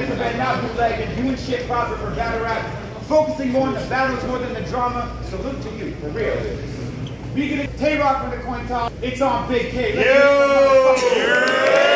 this event, not bootlegging, doing shit proper for battle rap, focusing more on the battles more than the drama. Salute to you, for real. Speaking of TAYROC with the coin toss, it's on Big K.